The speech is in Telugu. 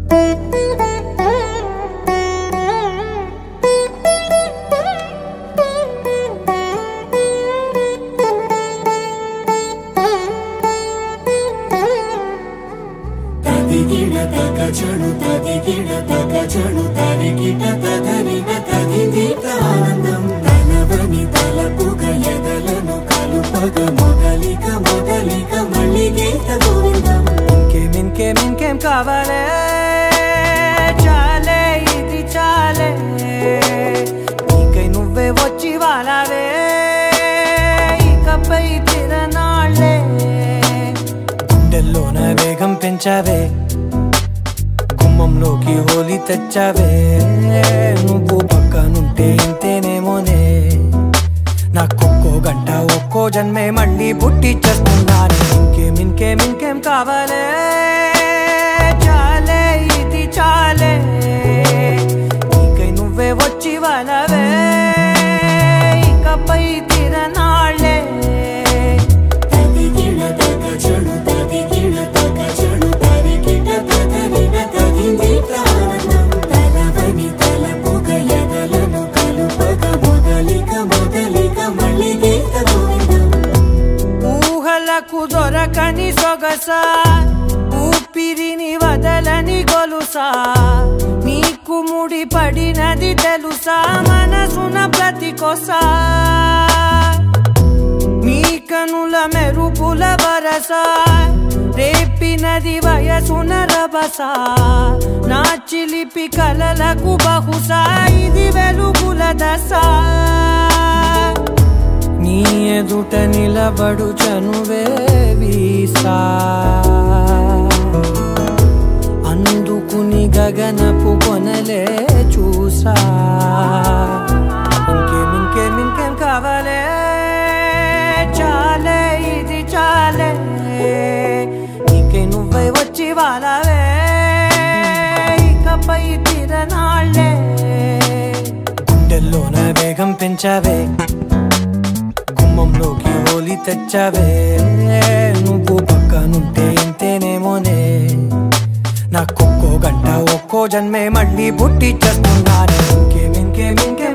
కావాలే చాలే ఇది చాలే నీకై నువ్వే వచ్చి వాలావే ఇకపై తిరనాళ్ళే గుండెల్లోన వేగం పెంచావే గుమ్మంలోకి హోలీ తెచ్చావే నువ్వు పక్కనుంటే ఇంతేనేమోనే నాకొక్కో గంట ఒక్కో జన్మే మళ్ళీ పుట్టి చేస్తున్నాను ఇంకేం కావాలే చాలే ఇది చాలే నీకై నువ్వే వచ్చి వాలవే ఇకపై తిరనాళ్ళే ఊహలకు దొరకని సొగసా ఊపిరిని వదలని గొలుసా నీకు ముడి పడినది తెలుసా మనసున ప్రతి కొసా నీ కనుల మెరుపుల వరసా రేపినది వయసున రభసా నా చిలిపి కలలకు బహుశా ఇది వెలుగుల దశ నీ ఎదుట నిలబడు చనువే వీసా అందుకుని గగనపు కొనలే చూసా ఇంకేం కావాలే చాలే ఇది చాలే నీకై నువ్వై వచ్చి వాలావే ఇకపై తిరనాళ్ళే గుండెల్లోన వేగం పెంచావే గుమ్మంలోకి హోలీ తెచ్చావే నువ్వు పక్కనుంటే ఇంతేనేమోనే నాకొక్కో గంట ఒక్కో జన్మే మళ్ళీ పుట్టి చేస్తున్నాను ఇంకేం